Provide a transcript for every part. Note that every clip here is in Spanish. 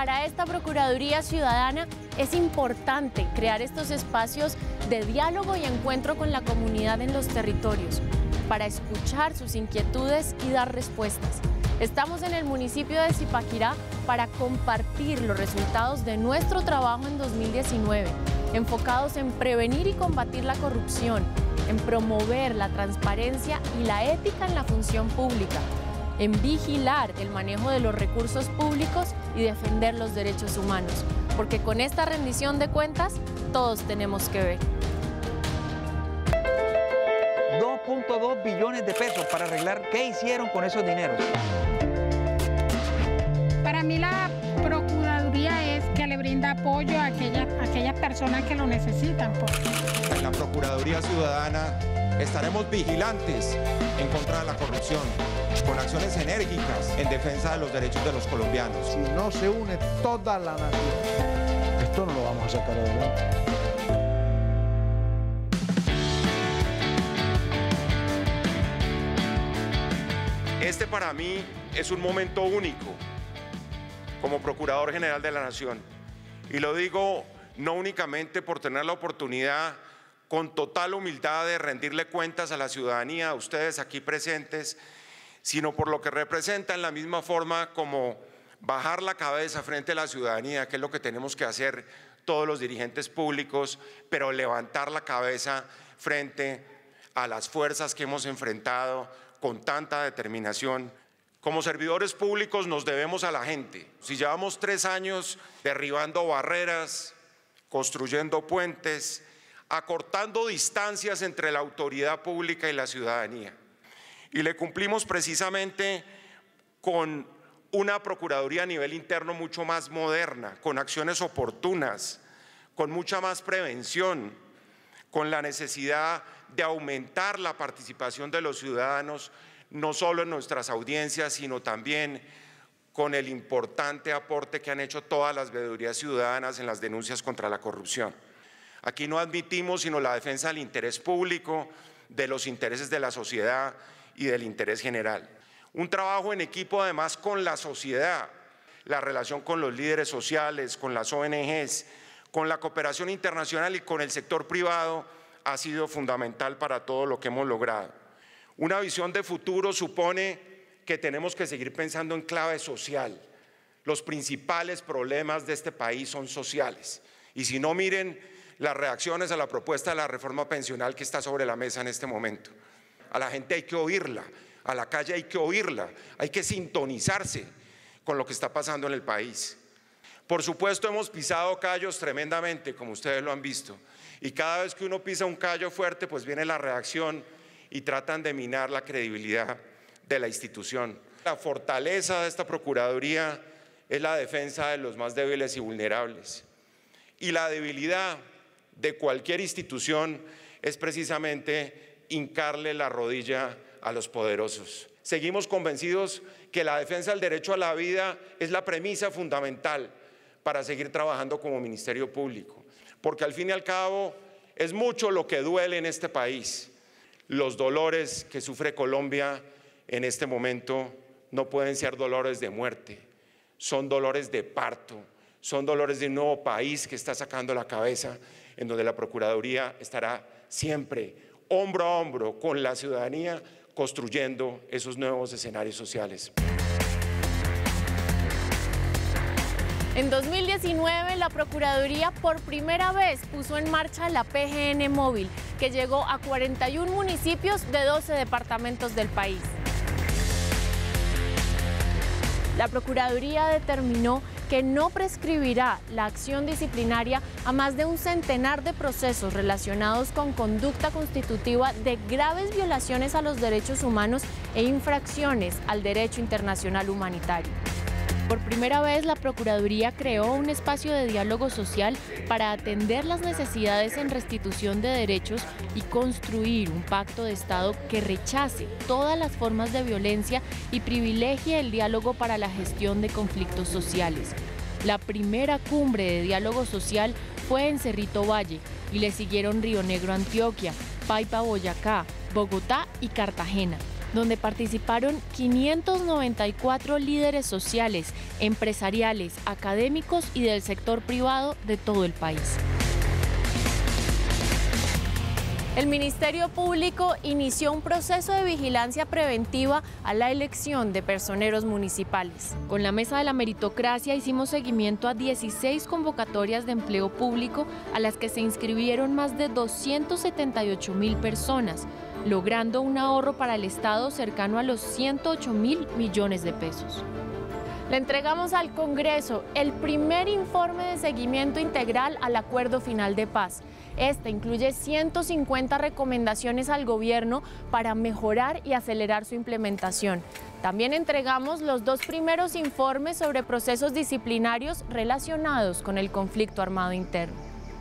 Para esta Procuraduría Ciudadana es importante crear estos espacios de diálogo y encuentro con la comunidad en los territorios, para escuchar sus inquietudes y dar respuestas. Estamos en el municipio de Zipaquirá para compartir los resultados de nuestro trabajo en 2019, enfocados en prevenir y combatir la corrupción, en promover la transparencia y la ética en la función pública, en vigilar el manejo de los recursos públicos y defender los derechos humanos, porque con esta rendición de cuentas todos tenemos que ver. 2.2 billones de pesos para arreglar. ¿Qué hicieron con esos dineros? Para mí la Procuraduría es que le brinda apoyo a aquellas personas que lo necesitan. En la Procuraduría Ciudadana estaremos vigilantes en contra de la corrupción, con acciones enérgicas en defensa de los derechos de los colombianos. Si no se une toda la nación, esto no lo vamos a sacar adelante. Este para mí es un momento único como Procurador General de la Nación. Y lo digo no únicamente por tener la oportunidad con total humildad de rendirle cuentas a la ciudadanía, a ustedes aquí presentes, sino por lo que representa en la misma forma como bajar la cabeza frente a la ciudadanía, que es lo que tenemos que hacer todos los dirigentes públicos, pero levantar la cabeza frente a las fuerzas que hemos enfrentado con tanta determinación. Como servidores públicos nos debemos a la gente. Si llevamos 3 años derribando barreras, construyendo puentes, acortando distancias entre la autoridad pública y la ciudadanía, y le cumplimos precisamente con una Procuraduría a nivel interno mucho más moderna, con acciones oportunas, con mucha más prevención, con la necesidad de aumentar la participación de los ciudadanos, no solo en nuestras audiencias, sino también con el importante aporte que han hecho todas las veedurías ciudadanas en las denuncias contra la corrupción. Aquí no admitimos sino la defensa del interés público, de los intereses de la sociedad y del interés general. Un trabajo en equipo además con la sociedad, la relación con los líderes sociales, con las ONGs, con la cooperación internacional y con el sector privado ha sido fundamental para todo lo que hemos logrado. Una visión de futuro supone que tenemos que seguir pensando en clave social. Los principales problemas de este país son sociales. Y si no, miren las reacciones a la propuesta de la reforma pensional que está sobre la mesa en este momento. A la gente hay que oírla, a la calle hay que oírla, hay que sintonizarse con lo que está pasando en el país. Por supuesto, hemos pisado callos tremendamente, como ustedes lo han visto. Y cada vez que uno pisa un callo fuerte, pues viene la reacción y tratan de minar la credibilidad de la institución. La fortaleza de esta Procuraduría es la defensa de los más débiles y vulnerables. Y la debilidad de cualquier institución es precisamente hincarle la rodilla a los poderosos. Seguimos convencidos que la defensa del derecho a la vida es la premisa fundamental para seguir trabajando como Ministerio Público, porque al fin y al cabo es mucho lo que duele en este país. Los dolores que sufre Colombia en este momento no pueden ser dolores de muerte, son dolores de parto, son dolores de un nuevo país que está sacando la cabeza, en donde la Procuraduría estará siempre hombro a hombro con la ciudadanía construyendo esos nuevos escenarios sociales. En 2019, la Procuraduría por primera vez puso en marcha la PGN Móvil, que llegó a 41 municipios de 12 departamentos del país. La Procuraduría determinó que no prescribirá la acción disciplinaria a más de un centenar de procesos relacionados con conducta constitutiva de graves violaciones a los derechos humanos e infracciones al derecho internacional humanitario. Por primera vez, la Procuraduría creó un espacio de diálogo social para atender las necesidades en restitución de derechos y construir un pacto de Estado que rechace todas las formas de violencia y privilegie el diálogo para la gestión de conflictos sociales. La primera cumbre de diálogo social fue en Cerrito Valle y le siguieron Río Negro, Antioquia, Paipa, Boyacá, Bogotá y Cartagena. donde participaron 594 líderes sociales, empresariales, académicos y del sector privado de todo el país. El Ministerio Público inició un proceso de vigilancia preventiva a la elección de personeros municipales. Con la Mesa de la Meritocracia hicimos seguimiento a 16 convocatorias de empleo público a las que se inscribieron más de 278.000 personas, logrando un ahorro para el Estado cercano a los 108.000 millones de pesos. Le entregamos al Congreso el primer informe de seguimiento integral al Acuerdo Final de Paz. Este incluye 150 recomendaciones al gobierno para mejorar y acelerar su implementación. También entregamos los 2 primeros informes sobre procesos disciplinarios relacionados con el conflicto armado interno.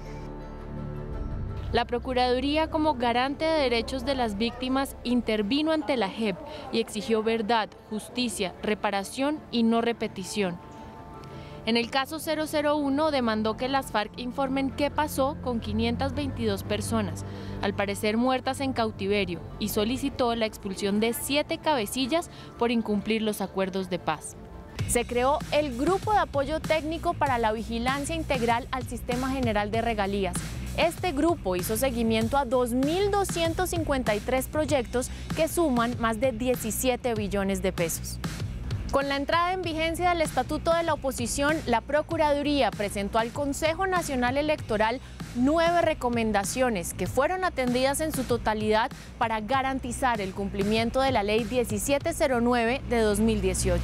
La Procuraduría, como garante de derechos de las víctimas, intervino ante la JEP y exigió verdad, justicia, reparación y no repetición. En el caso 001 demandó que las FARC informen qué pasó con 522 personas, al parecer muertas en cautiverio, y solicitó la expulsión de 7 cabecillas por incumplir los acuerdos de paz. Se creó el Grupo de Apoyo Técnico para la Vigilancia Integral al Sistema General de Regalías. Este grupo hizo seguimiento a 2.253 proyectos que suman más de 17 billones de pesos. Con la entrada en vigencia del Estatuto de la Oposición, la Procuraduría presentó al Consejo Nacional Electoral 9 recomendaciones que fueron atendidas en su totalidad para garantizar el cumplimiento de la Ley 1709 de 2018.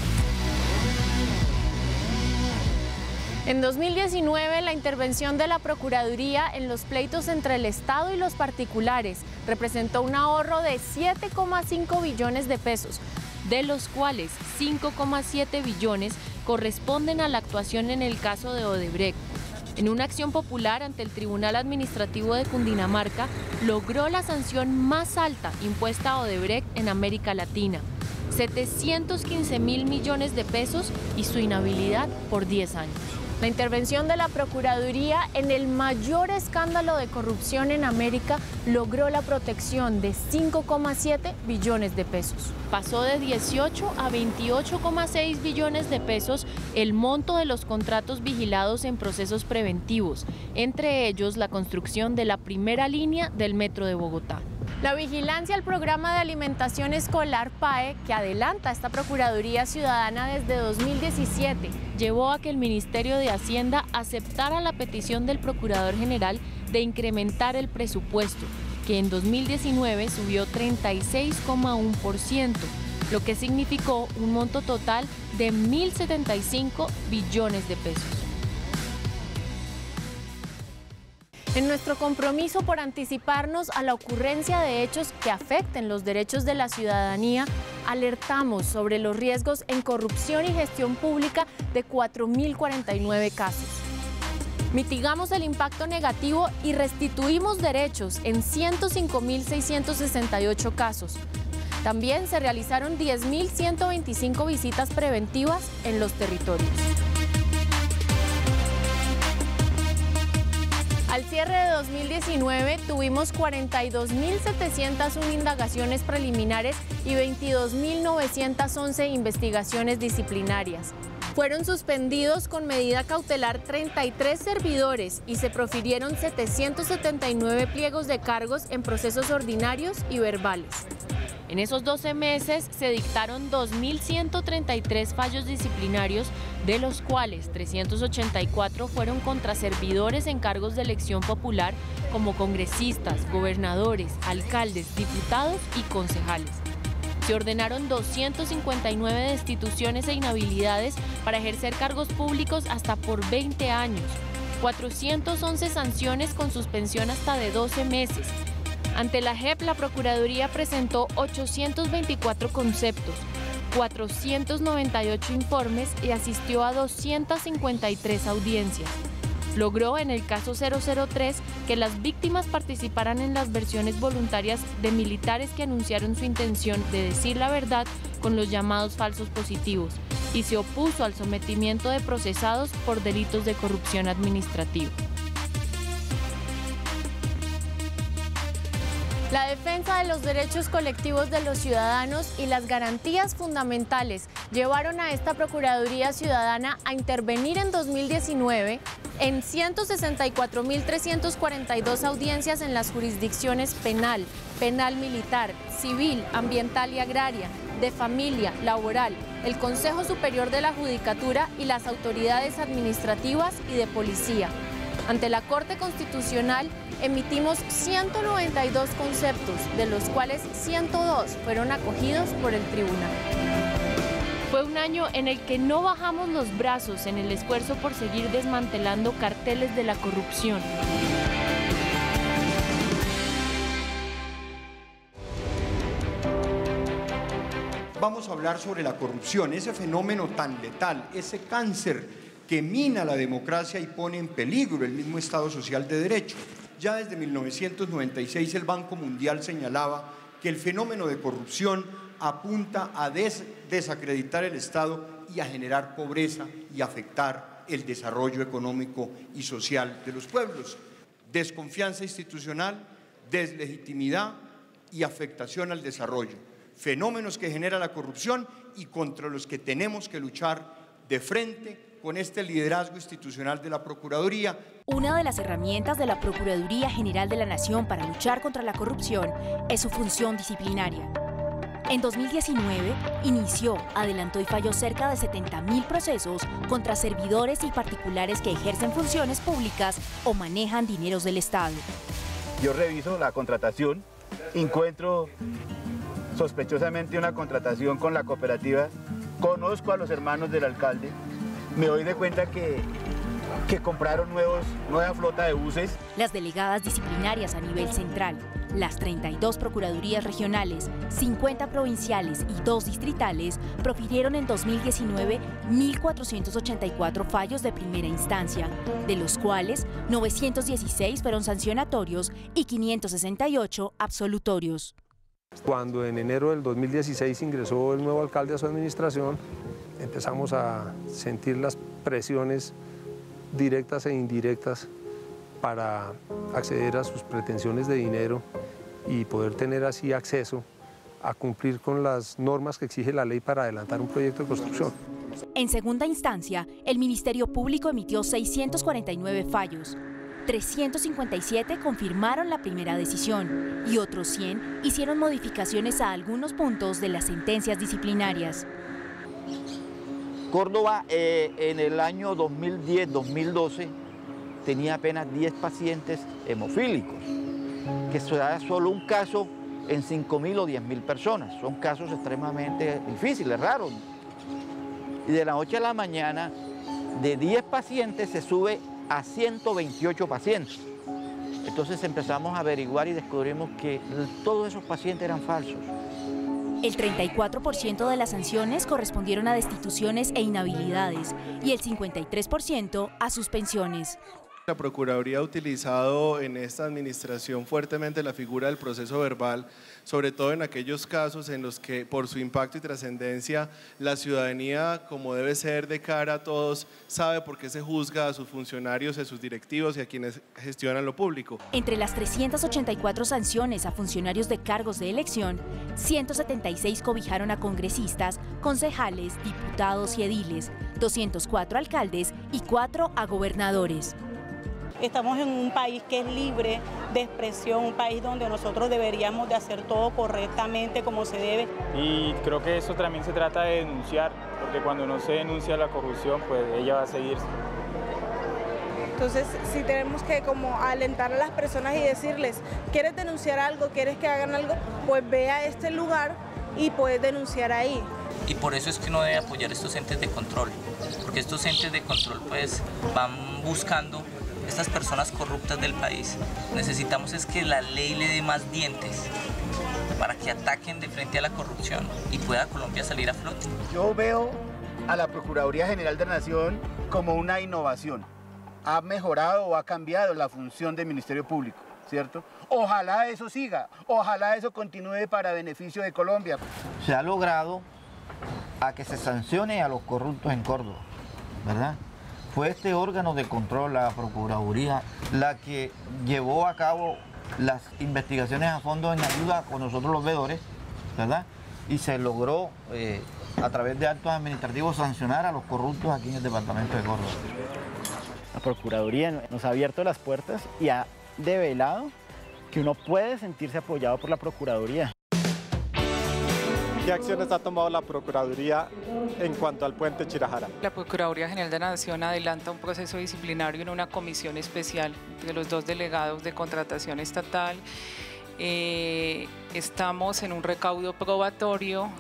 En 2019, la intervención de la Procuraduría en los pleitos entre el Estado y los particulares representó un ahorro de 7,5 billones de pesos, de los cuales 5,7 billones corresponden a la actuación en el caso de Odebrecht. En una acción popular ante el Tribunal Administrativo de Cundinamarca, logró la sanción más alta impuesta a Odebrecht en América Latina, 715.000 millones de pesos y su inhabilidad por 10 años. La intervención de la Procuraduría en el mayor escándalo de corrupción en América logró la protección de 5,7 billones de pesos. Pasó de 18 a 28,6 billones de pesos el monto de los contratos vigilados en procesos preventivos, entre ellos la construcción de la primera línea del Metro de Bogotá. La vigilancia al programa de alimentación escolar PAE, que adelanta esta Procuraduría Ciudadana desde 2017, llevó a que el Ministerio de Hacienda aceptara la petición del Procurador General de incrementar el presupuesto, que en 2019 subió 36,1%, lo que significó un monto total de 1.075 billones de pesos. En nuestro compromiso por anticiparnos a la ocurrencia de hechos que afecten los derechos de la ciudadanía, alertamos sobre los riesgos en corrupción y gestión pública de 4.049 casos. Mitigamos el impacto negativo y restituimos derechos en 105.668 casos. También se realizaron 10.125 visitas preventivas en los territorios. Al cierre de 2019 tuvimos 42.701 indagaciones preliminares y 22.911 investigaciones disciplinarias. Fueron suspendidos con medida cautelar 33 servidores y se profirieron 779 pliegos de cargos en procesos ordinarios y verbales. En esos 12 meses se dictaron 2.133 fallos disciplinarios, de los cuales 384 fueron contra servidores en cargos de elección popular como congresistas, gobernadores, alcaldes, diputados y concejales. Se ordenaron 259 destituciones e inhabilidades para ejercer cargos públicos hasta por 20 años, 411 sanciones con suspensión hasta de 12 meses. Ante la JEP, la Procuraduría presentó 824 conceptos, 498 informes y asistió a 253 audiencias. Logró, en el caso 003, que las víctimas participaran en las versiones voluntarias de militares que anunciaron su intención de decir la verdad con los llamados falsos positivos y se opuso al sometimiento de procesados por delitos de corrupción administrativa. La defensa de los derechos colectivos de los ciudadanos y las garantías fundamentales llevaron a esta Procuraduría Ciudadana a intervenir en 2019 en 164.342 audiencias en las jurisdicciones penal, penal militar, civil, ambiental y agraria, de familia, laboral, el Consejo Superior de la Judicatura y las autoridades administrativas y de policía. Ante la Corte Constitucional emitimos 192 conceptos, de los cuales 102 fueron acogidos por el tribunal. Fue un año en el que no bajamos los brazos en el esfuerzo por seguir desmantelando carteles de la corrupción. Vamos a hablar sobre la corrupción, ese fenómeno tan letal, ese cáncer que mina la democracia y pone en peligro el mismo Estado social de derecho. Ya desde 1996 el Banco Mundial señalaba que el fenómeno de corrupción apunta a desacreditar el Estado y a generar pobreza y afectar el desarrollo económico y social de los pueblos. Desconfianza institucional, deslegitimidad y afectación al desarrollo. Fenómenos que genera la corrupción y contra los que tenemos que luchar de frente con este liderazgo institucional de la Procuraduría. Una de las herramientas de la Procuraduría General de la Nación para luchar contra la corrupción es su función disciplinaria. En 2019 inició, adelantó y falló cerca de 70.000 procesos contra servidores y particulares que ejercen funciones públicas o manejan dineros del Estado. Yo reviso la contratación, encuentro sospechosamente una contratación con la cooperativa, conozco a los hermanos del alcalde, me doy de cuenta que compraron nueva flota de buses. Las delegadas disciplinarias a nivel central, las 32 procuradurías regionales, 50 provinciales y 2 distritales profirieron en 2019 1.484 fallos de primera instancia, de los cuales 916 fueron sancionatorios y 568 absolutorios. Cuando en enero del 2016 ingresó el nuevo alcalde a su administración, empezamos a sentir las presiones directas e indirectas para acceder a sus pretensiones de dinero y poder tener así acceso a cumplir con las normas que exige la ley para adelantar un proyecto de construcción. En segunda instancia, el Ministerio Público emitió 649 fallos. 357 confirmaron la primera decisión y otros 100 hicieron modificaciones a algunos puntos de las sentencias disciplinarias. Córdoba en el año 2010-2012 tenía apenas 10 pacientes hemofílicos, que será solo un caso en 5.000 o 10.000 personas. Son casos extremadamente difíciles, raros. Y de la noche a la mañana, de 10 pacientes se sube a 128 pacientes. Entonces empezamos a averiguar y descubrimos que todos esos pacientes eran falsos. El 34% de las sanciones correspondieron a destituciones e inhabilidades y el 53% a suspensiones. La Procuraduría ha utilizado en esta administración fuertemente la figura del proceso verbal, sobre todo en aquellos casos en los que por su impacto y trascendencia la ciudadanía, como debe ser de cara a todos, sabe por qué se juzga a sus funcionarios, a sus directivos y a quienes gestionan lo público. Entre las 384 sanciones a funcionarios de cargos de elección, 176 cobijaron a congresistas, concejales, diputados y ediles, 204 alcaldes y 4 a gobernadores. Estamos en un país que es libre de expresión, un país donde nosotros deberíamos de hacer todo correctamente como se debe. Y creo que eso también se trata de denunciar, porque cuando no se denuncia la corrupción, pues ella va a seguir. Entonces, sí tenemos que como alentar a las personas y decirles, ¿quieres denunciar algo? ¿Quieres que hagan algo? Pues ve a este lugar y puedes denunciar ahí. Y por eso es que uno debe apoyar estos entes de control, porque estos entes de control pues van buscando estas personas corruptas del país. Necesitamos es que la ley le dé más dientes para que ataquen de frente a la corrupción y pueda Colombia salir a flote. Yo veo a la Procuraduría General de la Nación como una innovación. Ha mejorado o ha cambiado la función del Ministerio Público, ¿cierto? Ojalá eso siga, ojalá eso continúe para beneficio de Colombia. Se ha logrado a que se sancione a los corruptos en Córdoba, ¿verdad? Fue este órgano de control, la Procuraduría, la que llevó a cabo las investigaciones a fondo en ayuda con nosotros los veedores, ¿verdad? Y se logró a través de actos administrativos sancionar a los corruptos aquí en el departamento de Córdoba. La Procuraduría nos ha abierto las puertas y ha develado que uno puede sentirse apoyado por la Procuraduría. ¿Qué acciones ha tomado la Procuraduría en cuanto al puente Chirajara? La Procuraduría General de la Nación adelanta un proceso disciplinario en una comisión especial de los 2 delegados de contratación estatal. Estamos en un recaudo probatorio.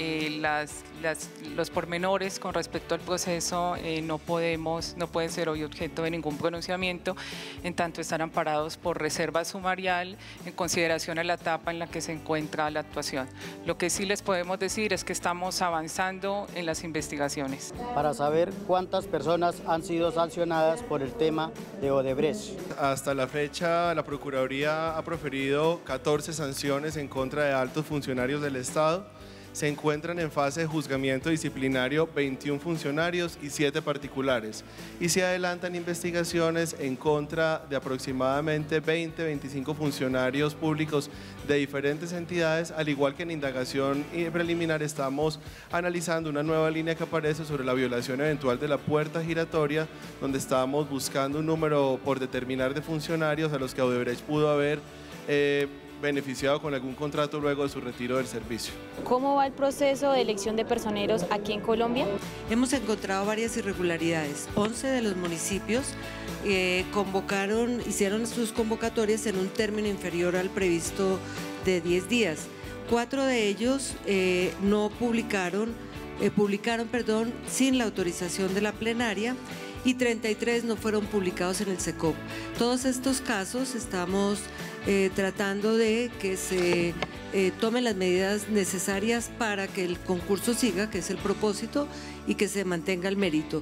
Los pormenores con respecto al proceso no pueden ser hoy objeto de ningún pronunciamiento, en tanto están amparados por reserva sumarial en consideración a la etapa en la que se encuentra la actuación. Lo que sí les podemos decir es que estamos avanzando en las investigaciones. Para saber cuántas personas han sido sancionadas por el tema de Odebrecht. Hasta la fecha, la Procuraduría ha proferido 14 sanciones en contra de altos funcionarios del Estado. Se encuentran en fase de juzgamiento disciplinario 21 funcionarios y 7 particulares, y se adelantan investigaciones en contra de aproximadamente 20-25 funcionarios públicos de diferentes entidades, al igual que en indagación preliminar estamos analizando una nueva línea que aparece sobre la violación eventual de la puerta giratoria, donde estamos buscando un número por determinar de funcionarios a los que Odebrecht pudo haber beneficiado con algún contrato luego de su retiro del servicio. ¿Cómo va el proceso de elección de personeros aquí en Colombia? Hemos encontrado varias irregularidades. 11 de los municipios hicieron sus convocatorias en un término inferior al previsto de 10 días. 4 de ellos publicaron sin la autorización de la plenaria, y 33 no fueron publicados en el SECOP. Todos estos casos estamos tratando de que se tomen las medidas necesarias para que el concurso siga, que es el propósito, y que se mantenga el mérito.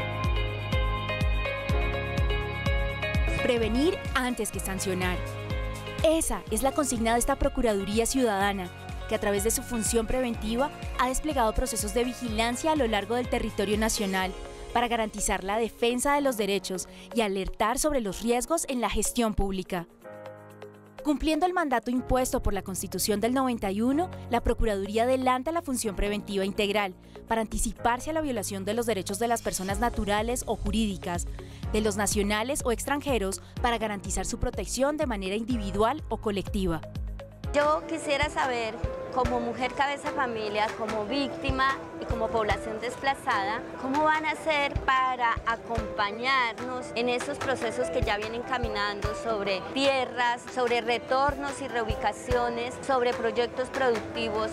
Prevenir antes que sancionar. Esa es la consigna de esta Procuraduría Ciudadana, que a través de su función preventiva ha desplegado procesos de vigilancia a lo largo del territorio nacional para garantizar la defensa de los derechos y alertar sobre los riesgos en la gestión pública. Cumpliendo el mandato impuesto por la Constitución del 91, la Procuraduría adelanta la función preventiva integral para anticiparse a la violación de los derechos de las personas naturales o jurídicas, de los nacionales o extranjeros, para garantizar su protección de manera individual o colectiva. Yo quisiera saber, como mujer cabeza familia, como víctima y como población desplazada, ¿cómo van a hacer para acompañarnos en esos procesos que ya vienen caminando sobre tierras, sobre retornos y reubicaciones, sobre proyectos productivos?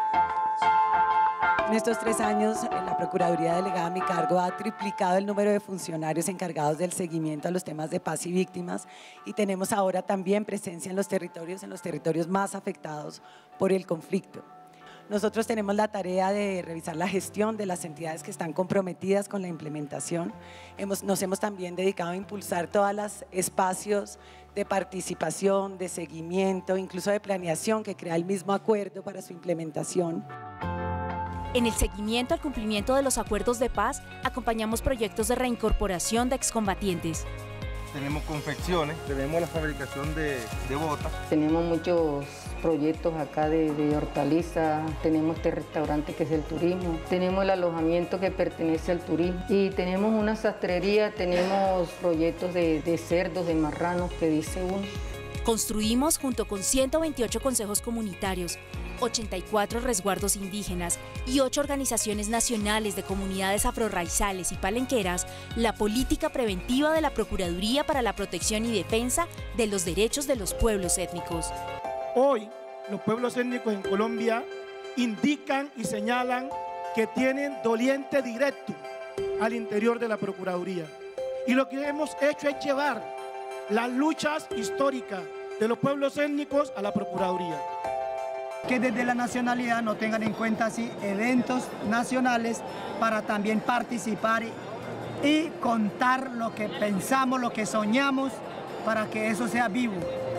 En estos 3 años, la Procuraduría delegada a mi cargo ha triplicado el número de funcionarios encargados del seguimiento a los temas de paz y víctimas, y tenemos ahora también presencia en los territorios más afectados por el conflicto. Nosotros tenemos la tarea de revisar la gestión de las entidades que están comprometidas con la implementación. Nos hemos también dedicado a impulsar todos los espacios de participación, de seguimiento, incluso de planeación que crea el mismo acuerdo para su implementación. En el seguimiento al cumplimiento de los acuerdos de paz, acompañamos proyectos de reincorporación de excombatientes. Tenemos confecciones, tenemos la fabricación de botas. Tenemos muchos proyectos acá de hortalizas, tenemos este restaurante que es el turismo, tenemos el alojamiento que pertenece al turismo y tenemos una sastrería, tenemos proyectos de cerdos, de marranos, que dice uno. Construimos junto con 128 consejos comunitarios, 84 resguardos indígenas y 8 organizaciones nacionales de comunidades afrorraizales y palenqueras la política preventiva de la Procuraduría para la protección y defensa de los derechos de los pueblos étnicos. Hoy, los pueblos étnicos en Colombia indican y señalan que tienen doliente directo al interior de la Procuraduría. Y lo que hemos hecho es llevar las luchas históricas de los pueblos étnicos a la Procuraduría. Que desde la nacionalidad no tengan en cuenta así eventos nacionales para también participar y contar lo que pensamos, lo que soñamos, para que eso sea vivo.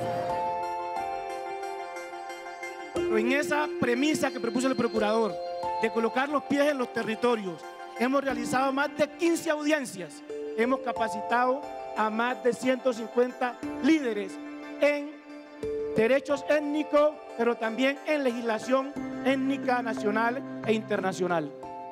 En esa premisa que propuso el procurador de colocar los pies en los territorios, hemos realizado más de 15 audiencias, hemos capacitado a más de 150 líderes en derechos étnicos, pero también en legislación étnica nacional e internacional.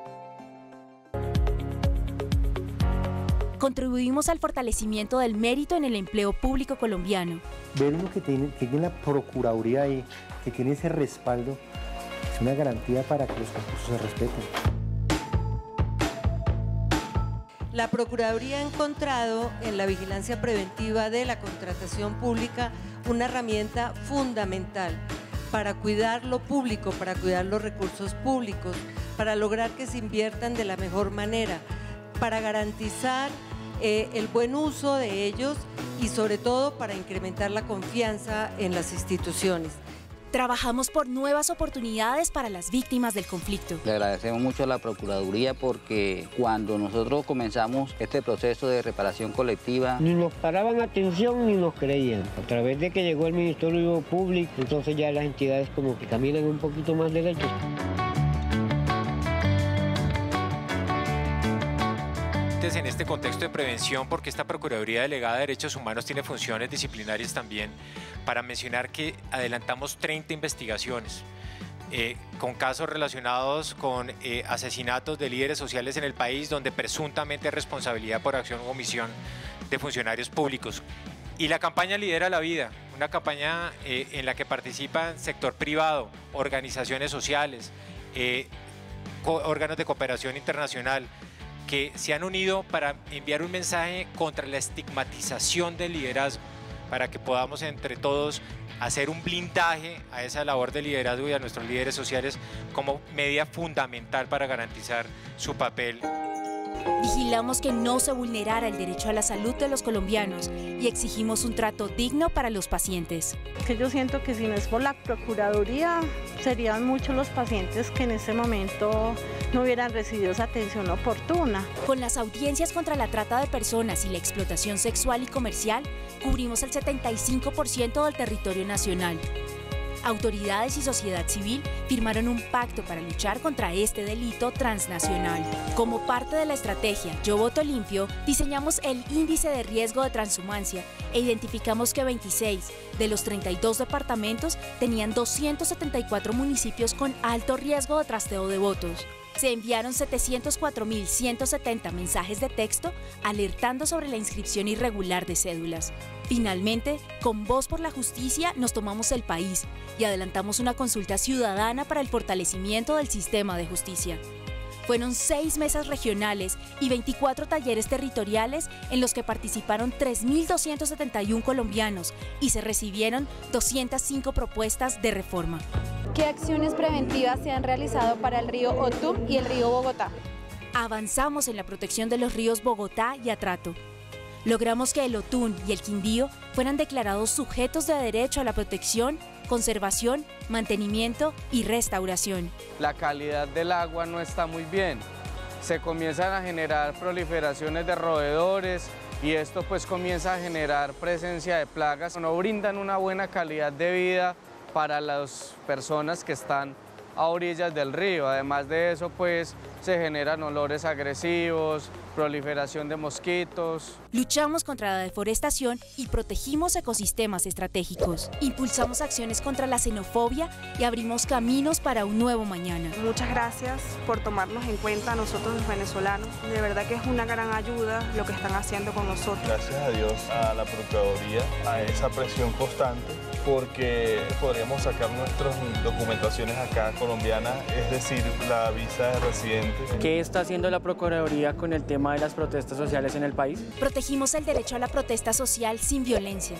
Contribuimos al fortalecimiento del mérito en el empleo público colombiano. Ver uno que tiene la Procuraduría ahí, que tiene ese respaldo, es una garantía para que los concursos se respeten. La Procuraduría ha encontrado en la vigilancia preventiva de la contratación pública una herramienta fundamental para cuidar lo público, para cuidar los recursos públicos, para lograr que se inviertan de la mejor manera, para garantizar el buen uso de ellos y sobre todo para incrementar la confianza en las instituciones. Trabajamos por nuevas oportunidades para las víctimas del conflicto. Le agradecemos mucho a la Procuraduría porque cuando nosotros comenzamos este proceso de reparación colectiva, ni nos paraban atención ni nos creían. A través de que llegó el Ministerio Público, entonces ya las entidades como que caminan un poquito más derechos. En este contexto de prevención, porque esta Procuraduría Delegada de Derechos Humanos tiene funciones disciplinarias también, para mencionar que adelantamos 30 investigaciones con casos relacionados con asesinatos de líderes sociales en el país, donde presuntamente hay responsabilidad por acción u omisión de funcionarios públicos. Y la campaña Lidera la Vida, una campaña en la que participan sector privado, organizaciones sociales, órganos de cooperación internacional, que se han unido para enviar un mensaje contra la estigmatización del liderazgo, para que podamos entre todos hacer un blindaje a esa labor de liderazgo y a nuestros líderes sociales como medida fundamental para garantizar su papel. Vigilamos que no se vulnerara el derecho a la salud de los colombianos y exigimos un trato digno para los pacientes. Que yo siento que si no es por la Procuraduría, serían muchos los pacientes que en ese momento no hubieran recibido esa atención oportuna. Con las audiencias contra la trata de personas y la explotación sexual y comercial, cubrimos el 75% del territorio nacional. Autoridades y sociedad civil firmaron un pacto para luchar contra este delito transnacional. Como parte de la estrategia Yo Voto Limpio, diseñamos el índice de riesgo de transhumancia e identificamos que 26 de los 32 departamentos tenían 274 municipios con alto riesgo de trasteo de votos. Se enviaron 704.170 mensajes de texto alertando sobre la inscripción irregular de cédulas. Finalmente, con Voz por la Justicia nos tomamos el país y adelantamos una consulta ciudadana para el fortalecimiento del sistema de justicia. Fueron 6 mesas regionales y 24 talleres territoriales en los que participaron 3.271 colombianos y se recibieron 205 propuestas de reforma. ¿Qué acciones preventivas se han realizado para el río Otum y el río Bogotá? Avanzamos en la protección de los ríos Bogotá y Atrato. Logramos que el Otum y el Quindío fueran declarados sujetos de derecho a la protección, conservación, mantenimiento y restauración. La calidad del agua no está muy bien. Se comienzan a generar proliferaciones de roedores y esto pues comienza a generar presencia de plagas. No brindan una buena calidad de vida para las personas que están a orillas del río. Además de eso, pues se generan olores agresivos, proliferación de mosquitos. Luchamos contra la deforestación y protegimos ecosistemas estratégicos. Impulsamos acciones contra la xenofobia y abrimos caminos para un nuevo mañana. Muchas gracias por tomarnos en cuenta a nosotros los venezolanos. De verdad que es una gran ayuda lo que están haciendo con nosotros. Gracias a Dios, a la Procuraduría, a esa presión constante, porque podríamos sacar nuestras documentaciones acá colombianas, es decir, la visa de residente. ¿Qué está haciendo la Procuraduría con el tema de las protestas sociales en el país? Protegimos el derecho a la protesta social sin violencia.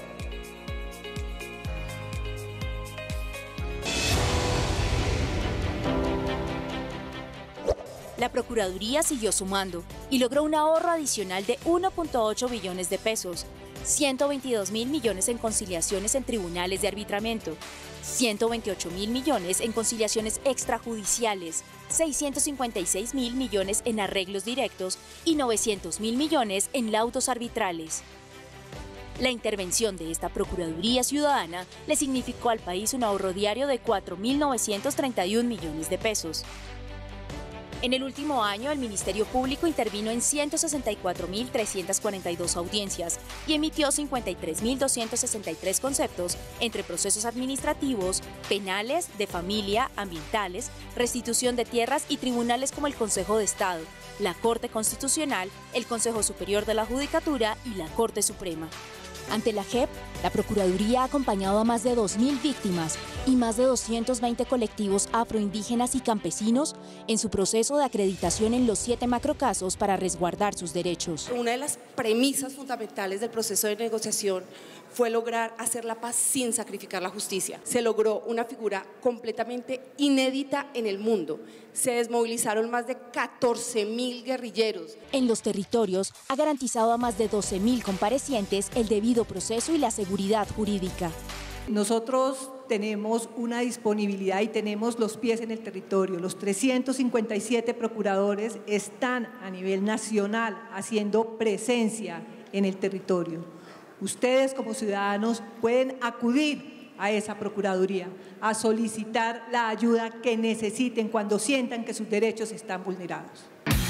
La Procuraduría siguió sumando y logró un ahorro adicional de 1.8 billones de pesos, 122.000 millones en conciliaciones en tribunales de arbitramiento, 128.000 millones en conciliaciones extrajudiciales, 656.000 millones en arreglos directos y 900.000 millones en laudos arbitrales. La intervención de esta Procuraduría Ciudadana le significó al país un ahorro diario de 4.931 millones de pesos. En el último año, el Ministerio Público intervino en 164.342 audiencias y emitió 53.263 conceptos entre procesos administrativos, penales, de familia, ambientales, restitución de tierras y tribunales como el Consejo de Estado, la Corte Constitucional, el Consejo Superior de la Judicatura y la Corte Suprema. Ante la JEP, la Procuraduría ha acompañado a más de 2.000 víctimas y más de 220 colectivos afroindígenas y campesinos en su proceso de acreditación en los 7 macrocasos para resguardar sus derechos. Una de las premisas fundamentales del proceso de negociación fue lograr hacer la paz sin sacrificar la justicia. Se logró una figura completamente inédita en el mundo. Se desmovilizaron más de 14.000 guerrilleros. En los territorios ha garantizado a más de 12.000 comparecientes el debido proceso y la seguridad jurídica. Nosotros tenemos una disponibilidad y tenemos los pies en el territorio. Los 357 procuradores están a nivel nacional haciendo presencia en el territorio. Ustedes como ciudadanos pueden acudir a esa Procuraduría a solicitar la ayuda que necesiten cuando sientan que sus derechos están vulnerados.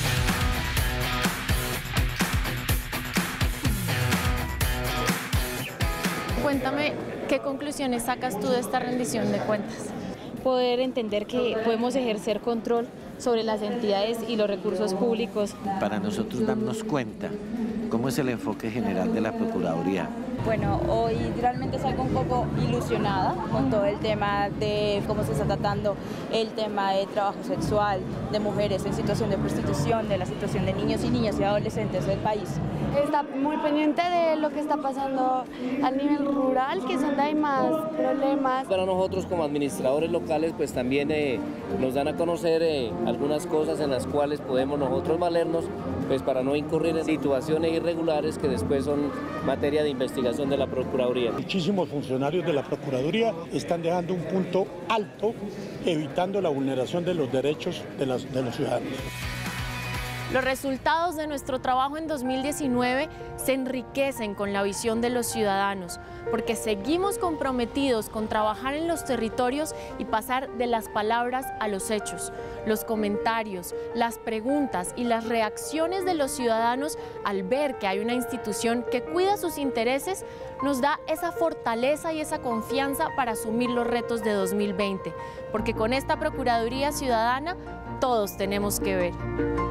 Cuéntame, ¿qué conclusiones sacas tú de esta rendición de cuentas? Poder entender que podemos ejercer control sobre las entidades y los recursos públicos. Para nosotros darnos cuenta cómo es el enfoque general de la Procuraduría. Bueno, hoy realmente salgo un poco ilusionada con todo el tema de cómo se está tratando el tema de trabajo sexual, de mujeres en situación de prostitución, de la situación de niños y niñas y adolescentes del país. Está muy pendiente de lo que está pasando a nivel rural, que es donde hay más problemas. Para nosotros como administradores locales pues también nos dan a conocer algunas cosas en las cuales podemos nosotros valernos pues para no incurrir en situaciones irregulares que después son materia de investigación de la Procuraduría. Muchísimos funcionarios de la Procuraduría están dejando un punto alto, evitando la vulneración de los derechos de los ciudadanos. Los resultados de nuestro trabajo en 2019 se enriquecen con la visión de los ciudadanos, porque seguimos comprometidos con trabajar en los territorios y pasar de las palabras a los hechos. Los comentarios, las preguntas y las reacciones de los ciudadanos al ver que hay una institución que cuida sus intereses nos da esa fortaleza y esa confianza para asumir los retos de 2020, porque con esta Procuraduría Ciudadana todos tenemos que ver.